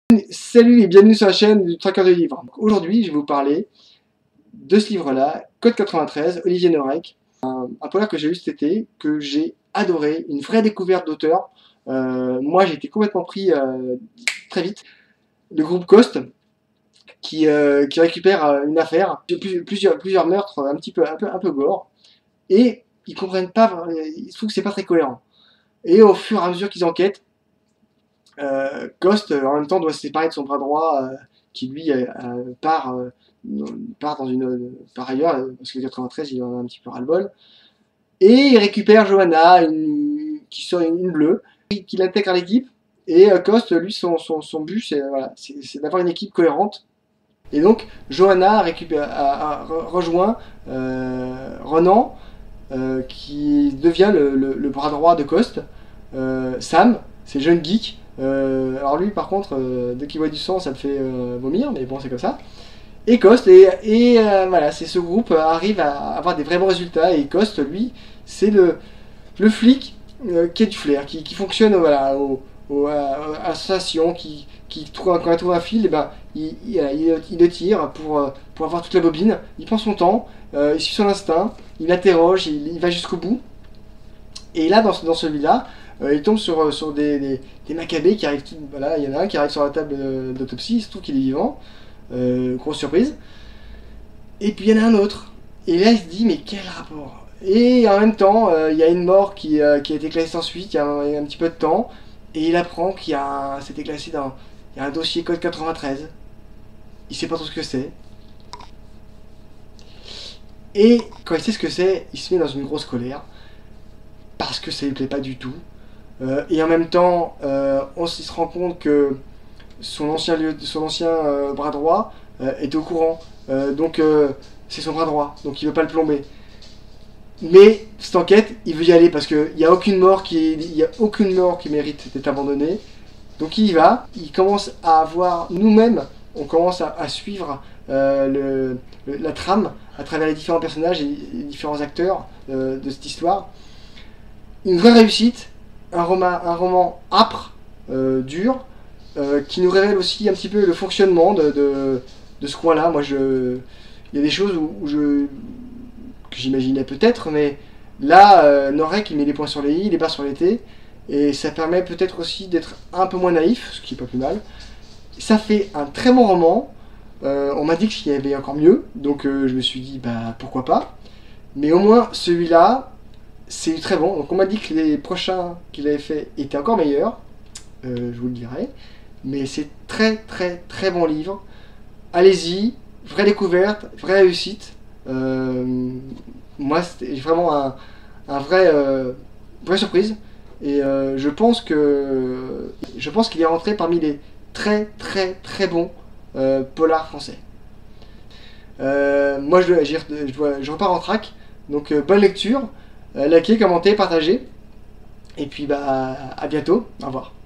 Salut et bienvenue sur la chaîne du Traqueur de livres. Aujourd'hui, je vais vous parler de ce livre-là, Code 93, Olivier Norek. Un polar que j'ai lu cet été, que j'ai adoré, une vraie découverte d'auteur. Moi, j'ai été complètement pris très vite. Le groupe Coast, qui récupère une affaire, plusieurs meurtres un peu gore, et ils comprennent pas, ils trouvent que c'est pas très cohérent. Et au fur et à mesure qu'ils enquêtent, Coast, en même temps, doit se séparer de son bras droit, qui lui part dans par ailleurs, parce que le 93, il en a un petit peu ras-le-bol. Et il récupère Johanna, qui sort une bleue, qui l'intègre à l'équipe. Et Coast, lui, son but, c'est voilà, d'avoir une équipe cohérente. Et donc, Johanna a rejoint Renan, qui devient le bras droit de Coast. Sam, c'est jeune geek. Alors lui par contre, dès qu'il voit du sang ça me fait vomir, mais bon c'est comme ça. Et Coast, voilà, c'est ce groupe arrive à avoir des vrais bons résultats, et Coast lui c'est le flic qui a du flair, qui fonctionne voilà, à l'association, quand il trouve un fil, et ben, il le tire pour avoir toute la bobine, il prend son temps, il suit son instinct, il interroge, il va jusqu'au bout. Et là dans celui-là, il tombe sur des macabées qui arrivent, voilà, il y en a un qui arrive sur la table d'autopsie, il se trouve qu'il est vivant, grosse surprise. Et puis il y en a un autre, et là il se dit mais quel rapport. Et en même temps, il y a une mort qui a été classée sans suite, il y a un petit peu de temps, et il apprend c'était classé il y a un dossier code 93, il sait pas trop ce que c'est. Et quand il sait ce que c'est, il se met dans une grosse colère, parce que ça lui plaît pas du tout. Et en même temps, il se rend compte que son ancien bras droit est au courant. Donc c'est son bras droit, donc il veut pas le plomber. Mais cette enquête, il veut y aller parce qu'il n'y a aucune mort qui mérite d'être abandonnée. Donc il y va. Il commence à avoir, nous-mêmes, on commence à suivre la trame à travers les différents personnages et les différents acteurs de cette histoire. Une vraie réussite. Un roman âpre, dur, qui nous révèle aussi un petit peu le fonctionnement de ce coin-là. Moi, il y a des choses que j'imaginais peut-être, mais là, Norek, il met les points sur les i, les barres sur les t, et ça permet peut-être aussi d'être un peu moins naïf, ce qui est pas plus mal. Ça fait un très bon roman. On m'a dit qu'il y avait encore mieux, donc je me suis dit, bah pourquoi pas. Mais au moins, celui-là, c'est très bon. Donc on m'a dit que les prochains qu'il avait fait étaient encore meilleurs, je vous le dirai, mais c'est très très très bon livre. Allez-y, vraie découverte, vraie réussite. Moi c'était vraiment un vraie surprise, et je pense qu'il est rentré parmi les très très très bons polars français. Moi je repars en track, donc bonne lecture. Likez, commentez, partagez. Et puis bah à bientôt. Au revoir.